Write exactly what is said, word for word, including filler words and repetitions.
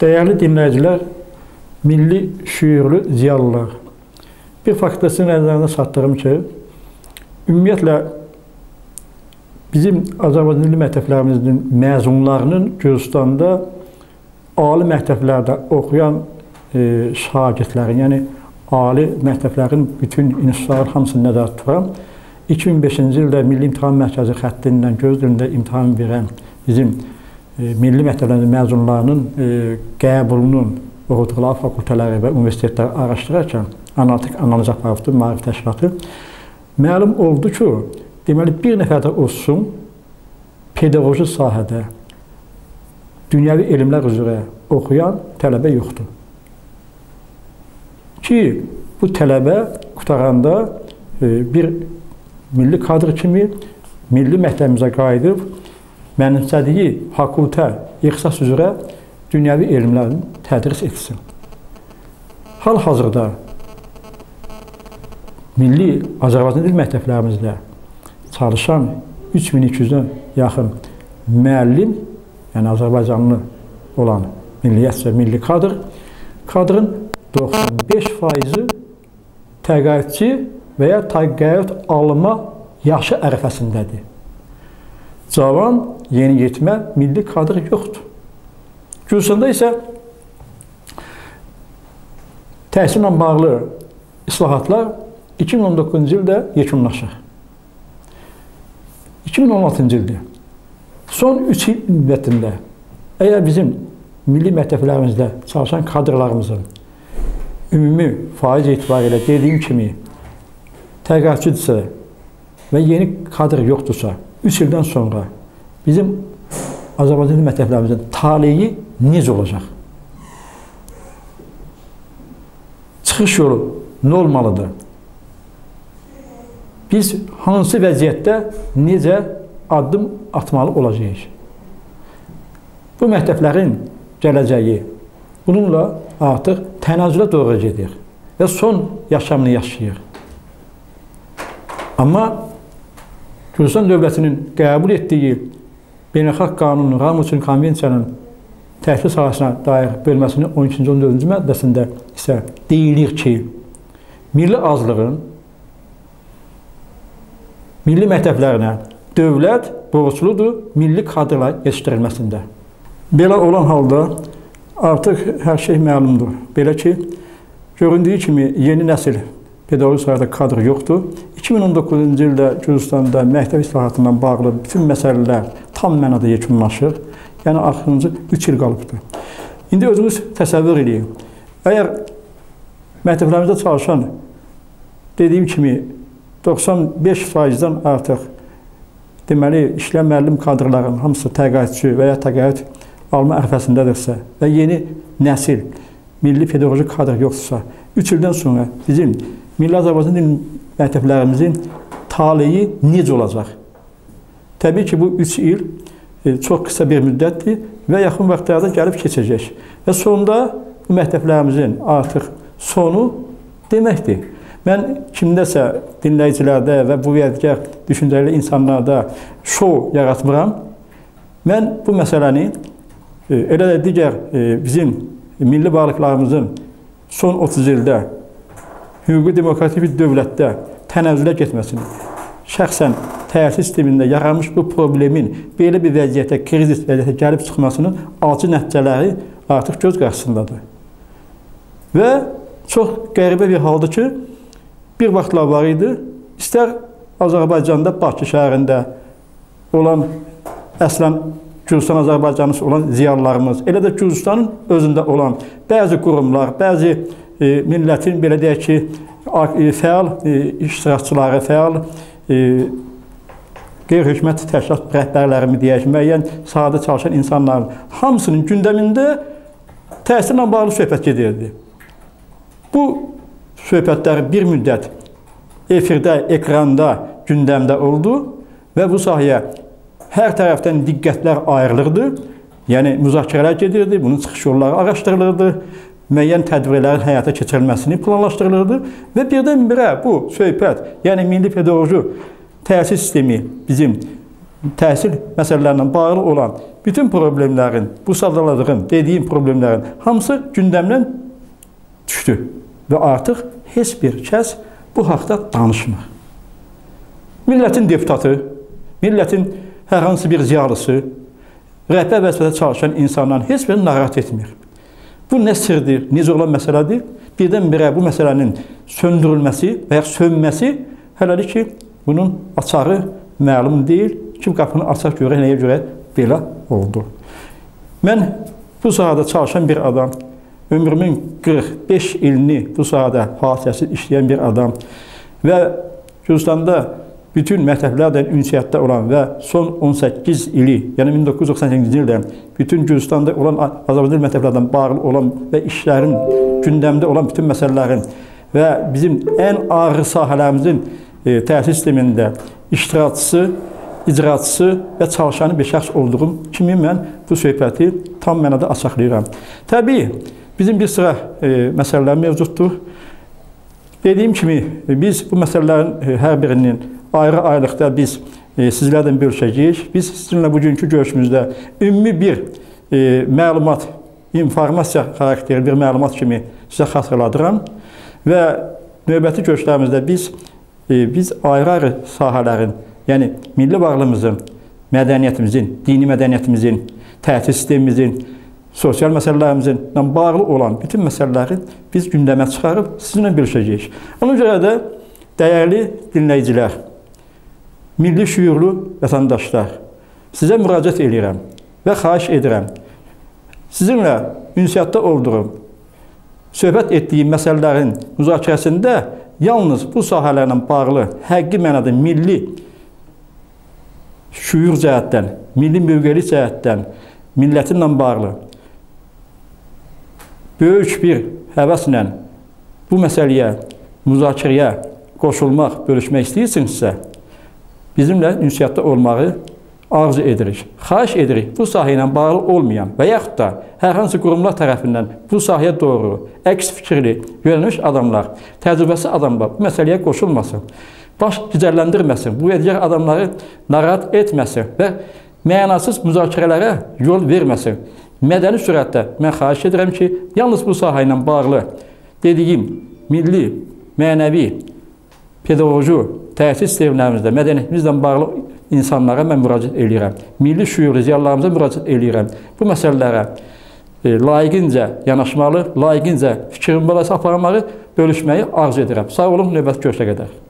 Değerli dinləyicilər, milli şüurlu ziyalılar. Bir faktı sizin nəzərinə çatdırım ki, ümumiyyətlə bizim Azərbaycan dili məktəblərimizin məzunlarının Gürcüstanda ali məktəblərdə oxuyan e, şagirdlərin, yəni ali məktəblərin bütün institutların hamısını nəzərdə tuturam. iki min beşinci ildə Milli İmtahan Mərkəzi xəttindən göz dilində imtahan verən bizim e, milli məktəblərimizin məzunlarının e, qəbulunun oxuduqları fakültələri və universitetləri araşdırarkən analitik analiz aparatı, maarif təşkilatı məlum oldu ki, deməli bir nəfər də olsun pedaqoji sahədə dünyəvi elmlər üzrə oxuyan tələbə yoxdur. Ki, bu tələbə qutaranda e, bir milli kadr kimi milli məktəbimizə qayıdıb mənimsədiyi fakültə, ixtisas üzrə dünyəvi elmlərini tədris etsin. Hal-hazırda milli Azərbaycan dil məktəblərimizdə çalışan üç min iki yüzə yaxın müəllim, yəni Azərbaycanlı olan milliyyət və milli kadr, kadrın doxsan beş faizi təqaüdçi və ya təqaüd alma yaşı ərəfəsindədir. Cavan, yeniyetmə milli kadr yoxdur. Gürcüstanda isə təhsillə bağlı islahatlar iki min on doqquzuncu ildə yekunlaşır. iki min on altıncı ildə son üç il müddətində əgər bizim milli məktəblərimizdə çalışan kadrlarımızın ümumi faiz etibarilə dediyim kimi təqaüdçüdürsə və yeni kadr yoxdursa, üç ildən sonra bizim Azərbaycan dil məktəblərimizin taleyi necə olacaq? Çıxış yolu nə olmalıdır? Biz hansı vəziyyətdə necə addım atmalı olacağıq? Bu məktəblərin gələcəyi bununla artıq tənəzzülə doğru gedir və son yaşamını yaşayır. Amma Gürcüstan dövlətinin qəbul etdiyi Beynəlxalq Qanunun, Ramuçin Konvensiyanın təhsil sahəsinə dair bölməsinin on ikinci on dördüncü maddəsində isə deyilir ki, milli azlığın milli məktəblərinə dövlət borcludur milli kadrlar yetişdirilməsində. Belə olan halda artıq hər şey məlumdur. Belə ki, göründüyü kimi yeni nəsil pedaqoji sahədə kadr yoxdur. iki min on doqquzuncu ildə Gürcüstanda məktəb islahatından bağlı bütün məsələlər tam mənada yekunlaşır. Yəni, axırıncı üç il qalıbdır. İndi özünüz təsəvvür edin. Əgər məktəblərimizdə çalışan, dediyim kimi, doxsan beş faizdən artıq deməli, işləyən müəllim kadrların hamısı təqaüdçü və ya təqaüd alma ərəfəsindədirsə və yeni nəsil milli pedaqoji kadr yoxdursa, üç ildən sonra bizim milli Azərbaycan dil məktəblərimizin taleyi necə olacaq? Təbii ki, bu üç il e, çox qısa bir müddətdir və yaxın vaxtlarda gəlib keçəcək. Və sonda bu məktəblərimizin artıq sonu deməkdir. Mən kimdəsə dinləyicilərdə və bu yadigar düşüncəli insanlarda şou yaratmıram. Mən bu məsələni e, elə də digər e, bizim milli varlıqlarımızın son otuz ildə hüquqi demokratik bir dövlətdə tənəzzülə getməsini, şəxsən təhsil sistemində yaranmış bu problemin belə bir vəziyyətə, krizis vəziyyətə gəlib çıxmasının acı nəticələri artıq göz qarşısındadır. Və çox qəribə bir haldır ki, bir vaxtlar var idi, istər Azərbaycanda, Bakı şəhərində olan əslən Gürcüstan Azərbaycanlısı olan ziyalılarımız, elə də Gürcüstanın özündə olan bəzi qurumlar, bəzi e, millətin, belə deyək ki, e, fəal e, iştirakçıları, fəal e, qeyri-hökumət təşkilat rəhbərlərimi deyək, müəyyən sahədə çalışan insanların hamısının gündəmində təhsillə bağlı söhbət gedirdi. Bu söhbətlər bir müddət efirdə, ekranda, gündəmdə oldu və bu sahəyə hər tərəfdən diqqətlər ayrılırdı, yəni müzakirələr gedirdi, bunun çıxış yolları araşdırılırdı, müəyyən tədbirlərin həyata keçirilməsini planlaşdırılırdı və birdən-birə bu söhbət, yəni milli pedaqoji təhsil sistemi bizim təhsil məsələlərlə bağlı olan bütün problemlərin, bu sadaladığım, dediyim problemlərin hamısı gündəmdən düşdü və artıq heç bir kəs bu haqda danışmır. Millətin deputatı, millətin hər hansı bir ziyalısı, rəhbər vəzifədə çalışan insanların heç birini narahat etmir. Bu nə sirdir, necə olan məsələdir? Birdən-birə bu məsələnin söndürülməsi və ya sönməsi hələlik ki, bunun açarı məlum deyil. Kim qapını açaq görə, nəyə görə belə oldu. Mən bu sahədə çalışan bir adam, ömrümün qırx beş ilini bu sahədə hadisəsiz işləyən bir adam və Gürcüstanda bütün məktəblərdən ünsiyyətdə olan və son on səkkiz ili, yəni min doqquz yüz doxsan səkkizinci ildən bütün Gürcüstanda olan Azərbaycan məktəblərdən bağlı olan və işlərin, gündəmdə olan bütün məsələlərin və bizim ən ağır sahələrimizin e, təhsil sistemində iştirakçısı, icraçısı və çalışanı bir şəxs olduğum kimi mən bu söhbəti tam mənada açıqlayıram. Təbii, bizim bir sıra e, məsələlər mövcuddur. Dediyim kimi, biz bu məsələlərin e, hər birinin ayrı-ayrılıqda biz e, sizlərdən bölüşəcəyik. Biz sizinlə bugünkü görüşümüzdə ümumi bir e, məlumat, informasiya xarakterli bir məlumat kimi sizə xatırladıram və növbəti görüşlərimizdə biz, e, biz ayrı-ayrı sahələrin, yəni milli varlığımızın, mədəniyyətimizin, dini mədəniyyətimizin, təhsil sistemimizin, sosial məsələlərimizin bağlı olan bütün məsələləri biz gündəmə çıxarıb sizinlə bölüşəcəyik. Ona görə də dəyərli dinləyicilər, milli şüurlu vətəndaşlar, sizə müraciət edirəm və xahiş edirəm. Sizinlə ünsiyyətdə olduğum, söhbət etdiyim məsələlərin müzakirəsində yalnız bu sahələrlə bağlı həqiqi mənada milli şüur cəhətdən, milli mövqelik cəhətdən, millətinlə bağlı böyük bir həvəslə bu məsələyə, müzakirəyə qoşulmaq, bölüşmək istəyirsinizsə, bizimlə ünsiyyətdə olmağı arzu edirik. Xahiş edirik, bu sahə ilə bağlı olmayan və yaxud da hər hansı qurumlar tərəfindən bu sahəyə doğru əks fikirli yönəlmiş adamlar, təcrübəsi adamlar bu məsələyə qoşulmasın, baş gicərləndirməsin, bu edəcək adamları narahat etməsin və mənasız müzakirələrə yol verməsin. Mədəni sürətdə mən xahiş edirəm ki, yalnız bu sahə ilə bağlı dediyim milli, mənəvi, pedaqoji, təhsil sistemlərimizdə, mədəniyyətimizlə bağlı insanlara mən müraciət edirəm. Milli şüurlu ziyalılarımıza müraciət edirəm. Bu məsələlərə e, layiqincə yanaşmalı, layiqincə fikrin balası aparmağı, bölüşməyi arzu edirəm. Sağ olun, növbəti görüşə qədər.